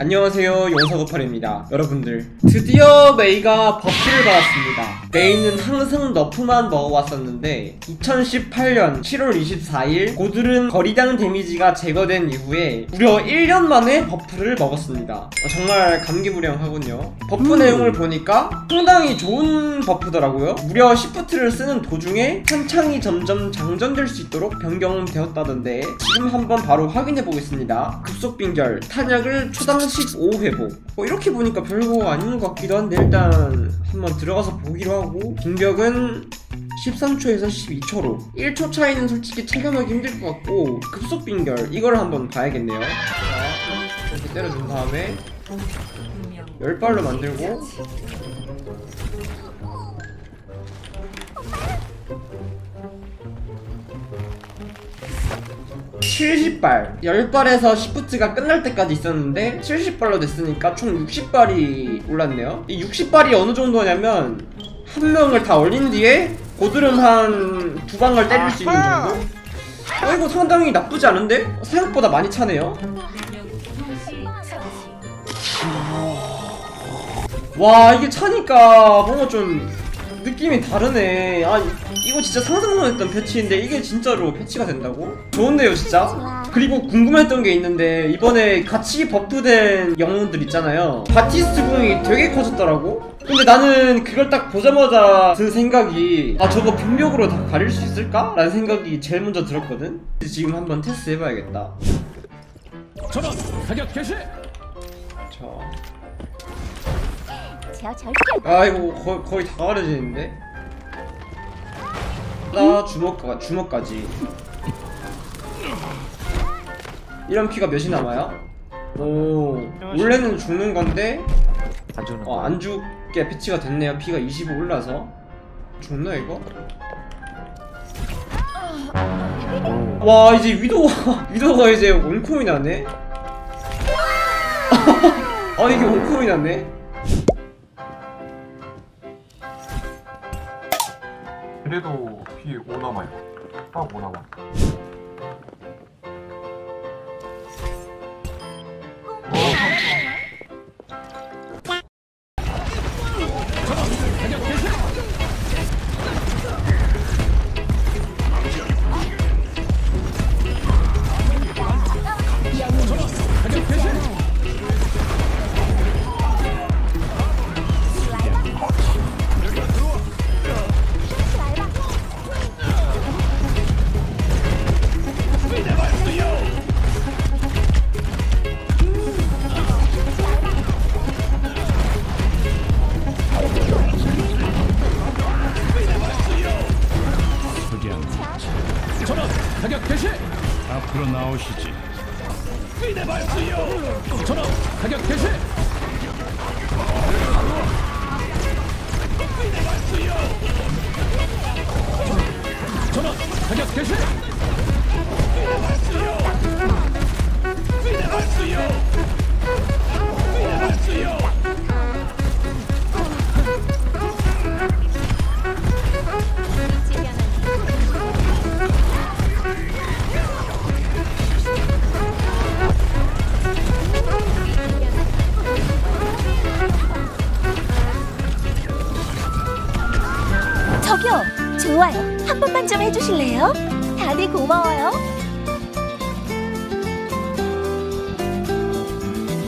안녕하세요, 용사고팔입니다. 여러분들, 드디어 메이가 버프를 받았습니다. 메이는 항상 너프만 먹어왔었는데 2018년 7월 24일 고드름 거리당 데미지가 제거된 이후에 무려 1년 만에 버프를 먹었습니다. 정말 감기무량하군요. 버프 내용을 보니까 상당히 좋은 버프더라고요. 무려 시프트를 쓰는 도중에 탄창이 점점 장전될 수 있도록 변경되었다던데 지금 한번 바로 확인해보겠습니다. 급속빙결, 탄약을 초당 15회복. 이렇게 보니까 별거 아닌 것 같기도 한데 일단 한번 들어가서 보기로 하고, 공격은 13초에서 12초로 1초 차이는 솔직히 체감하기 힘들 것 같고, 급속빙결 이걸 한번 봐야겠네요. 자, 이렇게 때려준 다음에 10발로 만들고 70발 10발에서 시프트가 끝날 때까지 있었는데 70발로 됐으니까 총 60발이 올랐네요. 이 60발이 어느 정도냐면 한 명을 다 올린 뒤에 고드름 한 2방을 때릴 수 있는 정도? 이거 상당히 나쁘지 않은데? 생각보다 많이 차네요. 와, 이게 차니까 뭔가 좀 느낌이 다르네. 아, 이거 진짜 상상만 했던 패치인데 이게 진짜로 패치가 된다고? 좋은데요 진짜? 그리고 궁금했던 게 있는데, 이번에 같이 버프된 영웅들 있잖아요. 바티스트 궁이 되게 커졌더라고? 근데 나는 그걸 딱 보자마자 든 생각이, 아, 저거 병력으로 다 가릴 수 있을까? 라는 생각이 제일 먼저 들었거든? 지금 한번 테스트 해봐야겠다. 전원 사격 개시! 아, 이거 거의 다 가려지는데? 나 주먹까지. 이런 피가 몇이 남아요? 오, 원래는 죽는 건데 안 죽게 패치가 됐네요. 피가 25 올라서. 죽나 이거? 와, 이제 위도가 이제 원콤이 나네? 아, 이게 원콤이 나네? 그래도 피 5 남아요. 딱 5 남아. 사격 개시! 앞으로 나오시지. 전원 사격 개시! 전원 사격 개시! 저기요, 좋아요 한 번만 좀 해주실래요? 다들 고마워요.